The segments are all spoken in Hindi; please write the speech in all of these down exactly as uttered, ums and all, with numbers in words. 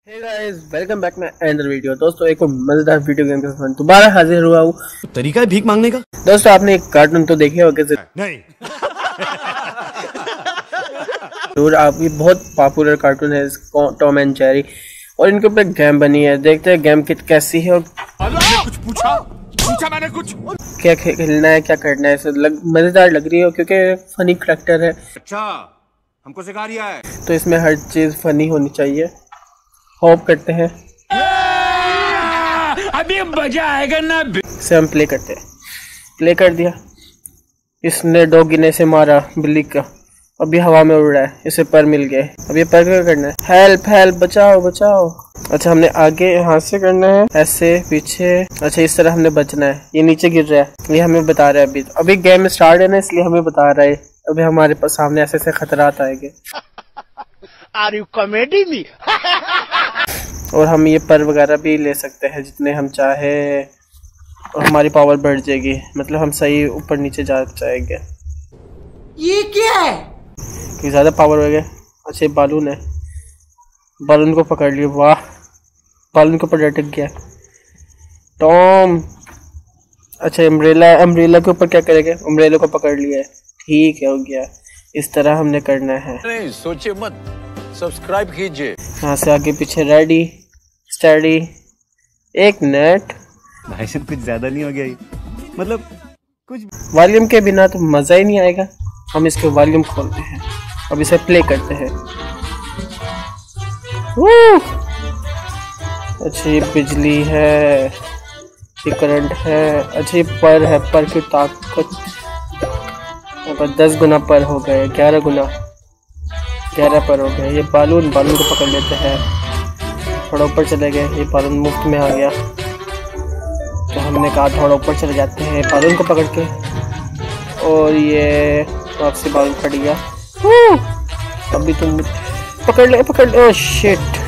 Hey guys, welcome back my another video. दोस्तों एक और मजेदार वीडियो गेम के साथ दोबारा हाजिर हुआ हूँ। तरीका है भीख मांगने का। दोस्तों आपने एक कार्टून तो देखे होंगे नहीं। जरूर, आप ये बहुत पॉपुलर कार्टून है टॉम एंड जेरी, और इनके ऊपर गेम बनी है। देखते हैं गेम कित कैसी है और कुछ पूछा पूछा मैंने कुछ क्या खेलना है, क्या करना है। ऐसे लग, मजेदार लग रही है क्योंकि फनी करेक्टर है। अच्छा हमको सिखा रिया है, तो इसमें हर चीज फनी होनी चाहिए। होप करते हैं अभी मजा आएगा ना। इसे हम प्ले करते हैं। प्ले कर दिया। इसने डॉगी ने से मारा बिल्ली का, अभी हवा में उड़ रहा है, इसे पर मिल गए। अब ये पर क्या करना है? हेल्प हेल्प, बचाओ बचाओ। अच्छा हमने आगे यहाँ से करना है, ऐसे पीछे। अच्छा इस तरह हमने बचना है। ये नीचे गिर रहा है, ये हमें बता रहा है। अभी अभी गेम स्टार्ट है ना, इसलिए हमें बता रहा है। अभी हमारे पास सामने ऐसे ऐसे खतरात आएंगे। Are you comedy me? और हम ये पर वगैरह भी ले सकते हैं जितने हम चाहे, और हमारी पावर बढ़ जाएगी। मतलब हम सही ऊपर नीचे जा जाएंगे। ये क्या है? कि ज्यादा पावर हो गया। अच्छा ये बालून है, बालून को पकड़ लिया। वाह, बालून के ऊपर लटक गया टॉम। अच्छा अम्ब्रेला, अम्ब्रेला के ऊपर क्या करेंगे? अम्ब्रेला को पकड़ लिया है। ठीक है, हो गया। इस तरह हमने करना है। नहीं सोचे मत, सब्सक्राइब कीजिए। यहाँ से आगे पीछे रेडी स्टडी। एक मिनट भाई साहब कुछ ज्यादा नहीं हो गया ये? मतलब कुछ वॉल्यूम के बिना तो मजा ही नहीं आएगा। हम इसके वॉल्यूम खोलते हैं, अब इसे प्ले करते हैं। अच्छा ये बिजली है, ये करंट है। अच्छा ये पर है, पर की ताकत दस गुना पर हो गए, ग्यारह गुना ग्यारह पर हो गए। ये बालून, बालून को पकड़ लेते हैं। थोड़ा ऊपर चले गए, ये बालून मुफ्त में आ गया। तो हमने कहा थोड़ा ऊपर चले जाते हैं बालून को पकड़ के, और ये वापसी बालून फट गया। अभी तुम पकड़ ले पकड़ ले। ओह शिट,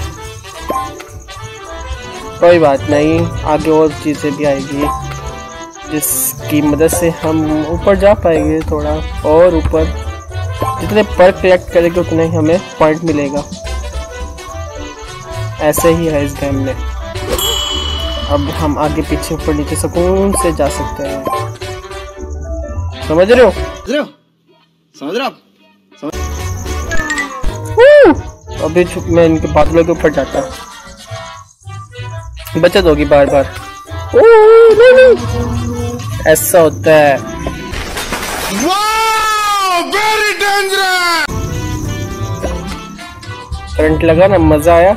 कोई बात नहीं, आगे और चीजें भी आएगी जिसकी मदद से हम ऊपर जा पाएंगे। थोड़ा और ऊपर, जितने पर कलेक्ट करेंगे उतना ही हमें पॉइंट मिलेगा। ऐसे ही है इस गेम में। अब हम आगे पीछे ऊपर नीचे सुकून से जा सकते हैं। समझ रहे हो? समझ रहे हो? अभी मैं इनके बादलों के ऊपर जाता, बचत होगी बार बार। ओ, नहीं, नहीं। ऐसा होता है। Very dangerous. करंट लगा ना, मजा आया।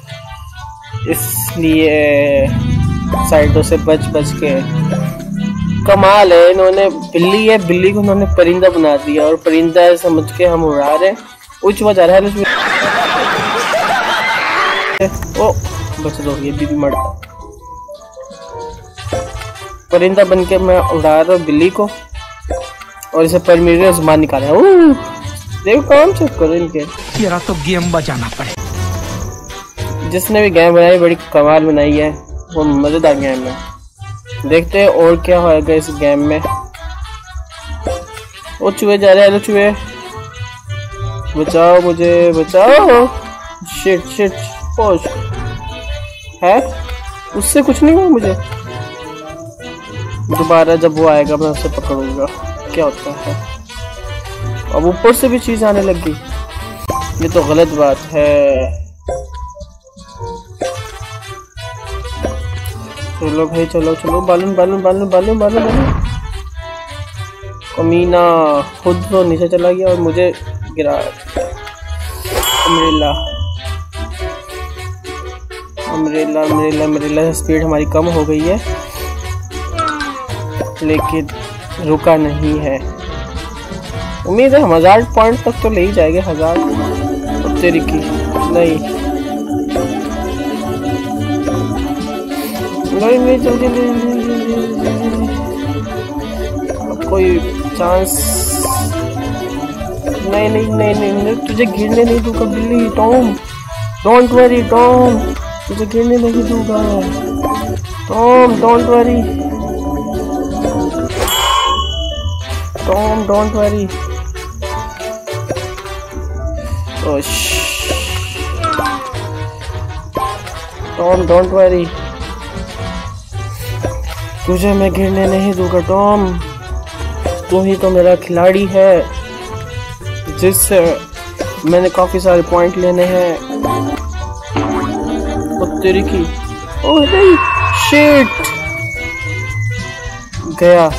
इसलिए साइडों से बच बच के। कमाल है, इन्होंने बिल्ली है, बिल्ली को उन्होंने परिंदा बना दिया, और परिंदा समझ के हम उड़ा रहे हैं। उच्च बजा रहा है। ओ बच दो, ये भी मरता। परिंदा बन के मैं उड़ा रहा हूँ बिल्ली को, और इसे पर मेरे जुबान निकाला। देखो काम चेक करो इनके। तेरा तो गेम बजाना पड़े। जिसने भी गेम बनाई बड़ी कमाल बनाई है, वो मजेदार गेम है। देखते हैं और क्या होगा इस गेम में। वो चूहे जा रहे हैं, चूहे बचाओ मुझे, बचाओ। शिट शिट पोश है, उससे कुछ नहीं हुआ मुझे। दोबारा जब वो आएगा मैं उसे पकड़ूंगा। क्या होता है? अब ऊपर से भी चीज आने लगी, ये तो गलत बात है। चलो भाई चलो चलो, balloon balloon balloon balloon balloon balloon. कमीना खुद तो नीचे चला गया और मुझे गिरा। Umbrella umbrella umbrella umbrella. Speed हमारी कम हो गई है, लेकिन रुका नहीं है। उम्मीद है हम हजार पॉइंट तक तो ले ही जाएंगे। हजार तेरी की नहीं नहीं नहीं जल्दी कोई चांस नहीं नहीं नहीं नहीं, नहीं तुझे गिरने नहीं दूंगा बिल्ली। टॉम डोंट वरी, टॉम तुझे गिरने नहीं दूंगा। Tom don't worry, Tom don't worry. Tom don't worry, तुझे मैं गिरने नहीं दूंगा टॉम। तू ही तो मेरा खिलाड़ी है जिससे मैंने काफी सारे पॉइंट लेने हैं। ओ तेरी की, ओह नहीं, शिट गया।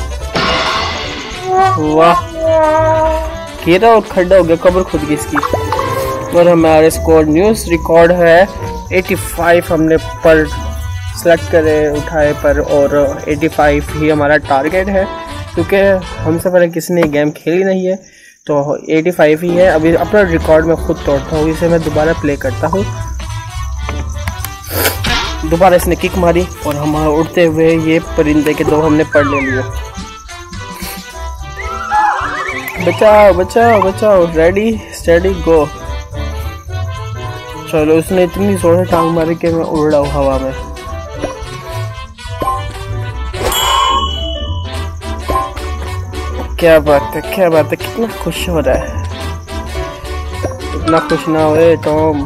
वाह, गिरा और खड्डा हो गया, कब्र खुद गई इसकी। और हमारे स्कोर न्यूज़ रिकॉर्ड है पचासी, हमने पर सेलेक्ट करे उठाए पर, और पचासी ही हमारा टारगेट है क्योंकि हमसे पहले किसी ने गेम खेली नहीं है, तो पचासी ही है। अभी अपना रिकॉर्ड मैं खुद तोड़ता हूँ, इसे मैं दोबारा प्ले करता हूँ। दोबारा इसने किक मारी और हमारे उड़ते हुए ये परिंदे के दो हमने पढ़ ले लिए। बचाओ बचाओ बचाओ, रेडी स्टेडी गो। चलो, उसने इतनी जोर से टांग मारी कि मैं उड़ रहा हूँ हवा में। क्या बात है, क्या बात है, कितना खुश हो रहा है। इतना खुश ना होए टॉम।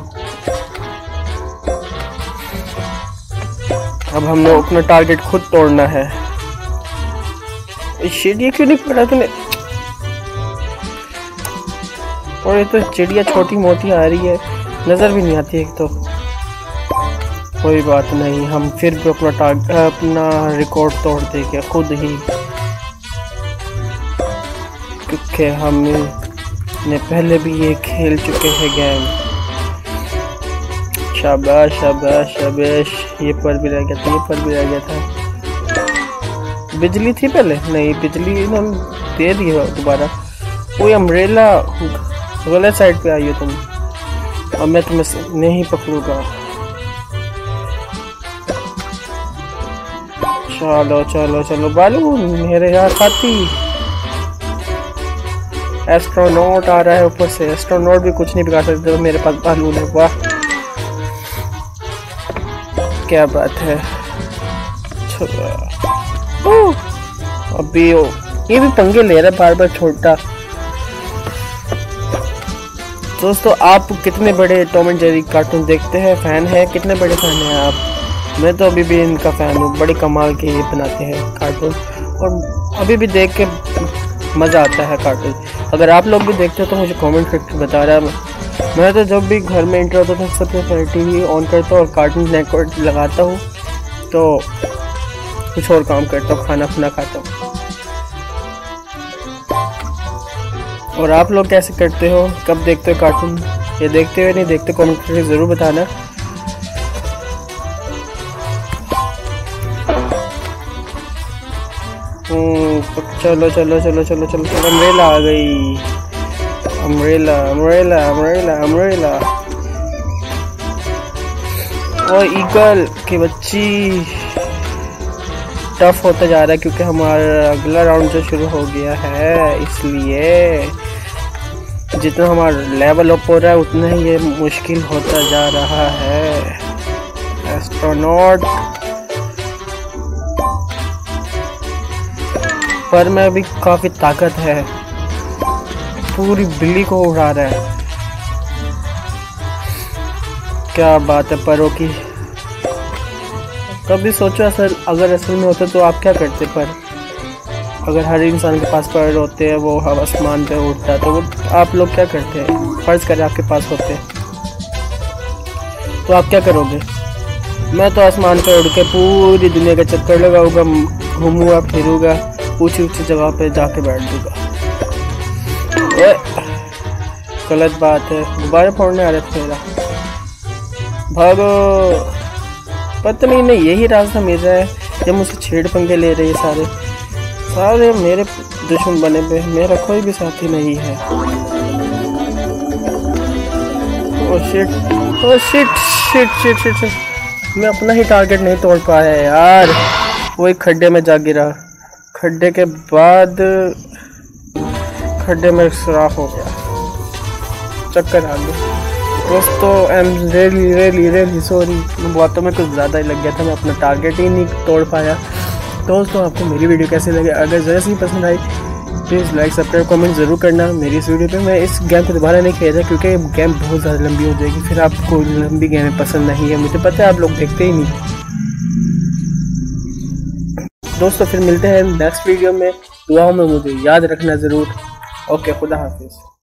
अब हमने अपना टारगेट खुद तोड़ना है। चिड़िया क्यों नहीं पड़ा तूने? और ये तो चिड़िया छोटी मोटी आ रही है, नजर भी नहीं आती एक तो। कोई बात नहीं, हम फिर भी अपना टारगेट अपना रिकॉर्ड तोड़ देंगे खुद ही, क्योंकि हमने पहले भी ये खेल चुके हैं गेम। शाबाश शाबाश शाबाश, ये पर भी रह गया था, ये पर भी रह गया था। बिजली थी पहले? नहीं, बिजली हम दे दी है दोबारा। कोई अम्ब्रेला, गलत साइड पे आई हो तुम, अब मैं तुम्हें नहीं पकड़ूंगा। चलो चलो चलो बालू, मेरे यार खाती। एस्ट्रोनॉट आ रहा है ऊपर से, एस्ट्रोनॉट भी कुछ नहीं बिगाड़ सकते मेरे पास बालू ने। वाह क्या बात है। अभी ओ, ये भी पंगे ले रहा है बार बार छोटा। दोस्तों, आप कितने बड़े टॉम एंड जेरी कार्टून देखते हैं, फैन है? कितने बड़े फैन हैं आप? मैं तो अभी भी इनका फैन हूँ, बड़े कमाल के ये बनाते हैं कार्टून, और अभी भी देख के मज़ा आता है कार्टून। अगर आप लोग भी देखते हो तो मुझे कमेंट करके बता रहा है। मैं तो जब भी घर में इंटर होता था सबसे पहले टीवी ऑन करता हूँ और कार्टून नेटवर्क लगाता हूँ, तो कुछ और काम करता हूँ, खाना खुना खाता हूँ। और आप लोग कैसे करते हो, कब देखते हो कार्टून? ये देखते हो नहीं देखते, कमेंट करके ज़रूर बताना। चलो चलो चलो चलो चलो चलो, अम्ब्रेला आ गई। अम्ब्रेला अम्ब्रेला अम्ब्रेला अम्ब्रेला और ईगल की बच्ची। टफ होता जा रहा है क्योंकि हमारा अगला राउंड जो शुरू हो गया है, इसलिए जितना हमारा लेवल अप हो रहा है उतना ही ये मुश्किल होता जा रहा है। एस्ट्रोनॉट पर में भी काफी ताकत है, पूरी बिल्ली को उड़ा रहा है। क्या बात है परों की। कभी सोचो असल अगर असल में होते तो आप क्या करते? पर अगर हर इंसान के पास पर होते हैं, वो आसमान पे उड़ता है, तो वो आप लोग क्या करते हैं? फर्ज करें आपके पास होते तो आप क्या करोगे? मैं तो आसमान पे उड़ के पूरी दुनिया का चक्कर लगाऊंगा, घूमूंगा फिरूंगा, ऊंची ऊंची जगह पे जाके बैठ दूंगा। गलत बात है, दोबारा फोड़ने आ रहे थे मेरा। भागो, पता नहीं नहीं यही रास्ता मिल रहा है जब मुझसे छेड़ पंगे ले रहे हैं सारे सारे मेरे दुश्मन बने पे, मेरा कोई भी साथी नहीं है। Oh shit oh shit shit shit shit shit, मैं अपना ही टारगेट नहीं तोड़ पाया यार। वो एक खड्डे में जा गिरा, खड्डे के बाद खड्डे में सुराख हो गया, चक्कर आ गया। दोस्तों I am really really really sorry, बातों में कुछ ज़्यादा ही लग गया था, मैं अपना टारगेट ही नहीं तोड़ पाया। दोस्तों आपको मेरी वीडियो कैसी लगी? अगर जैसे ही पसंद आई प्लीज़ लाइक सब्सक्राइब कमेंट ज़रूर करना मेरी इस वीडियो पे। मैं इस गेम को दोबारा नहीं खेल रहा क्योंकि गेम बहुत ज़्यादा लंबी हो जाएगी, फिर आपको लंबी गेमें पसंद नहीं है, मुझे पता है आप लोग देखते ही नहीं। दोस्तों फिर मिलते हैं नेक्स्ट वीडियो में, दुआओं में मुझे याद रखना ज़रूर। ओके, खुदा हाफिज़।